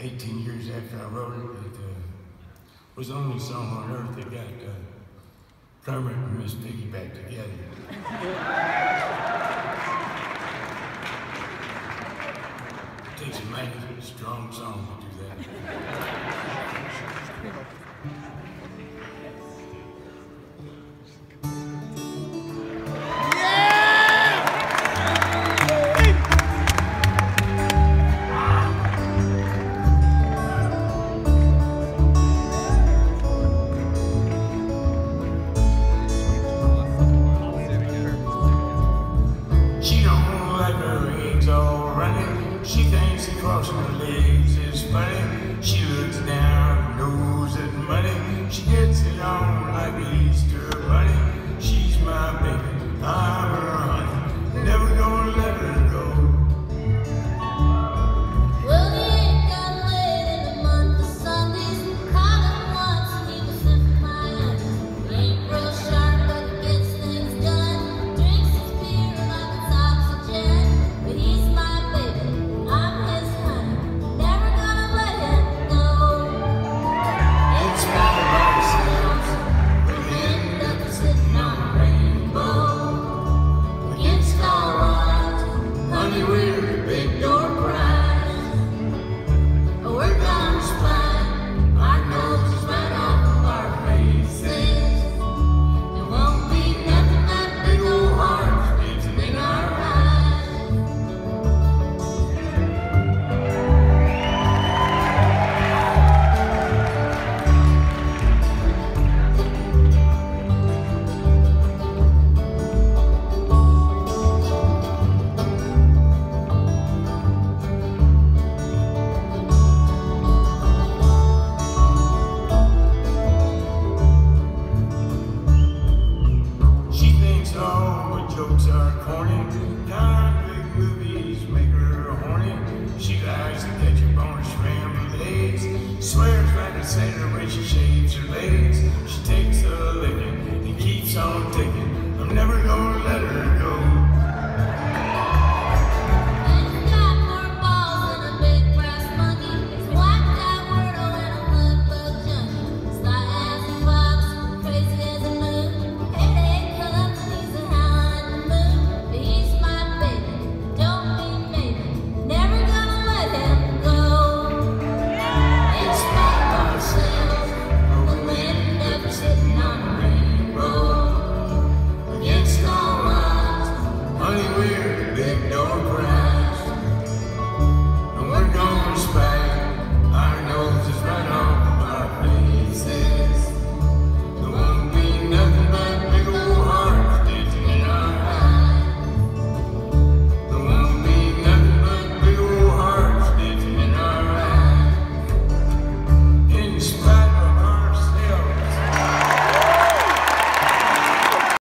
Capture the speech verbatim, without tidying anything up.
eighteen years after I wrote it, it uh, was the only song on earth that got uh, Kermit and Miss Piggy back together. It takes a mighty strong song to do that. She thinks that crossing her legs is funny. She looks down, knows that money. She gets it on like an Easter bunny. She's my baby, I'm her honey. Never gonna let her go. Well, he ain't got laid in a month of Sundays. Caught him once and he was sniffing my honey. He ain't real sharp, but he gets things done. Drinks his beer like it's oxygen. But he's my baby. I'm his honey, never gonna let him go. It's all about ourselves, we end up sitting on a rainbow. Against all odds, honey, we're the big door prize. We're gonna spine our noses right off of our faces. There won't be nothing but big old hearts dancing in our eyes. She thinks all my jokes are corny. Convict movies make her horny. She likes to catch up on her scrambled eggs. Swears like a sailor when she shaves her legs.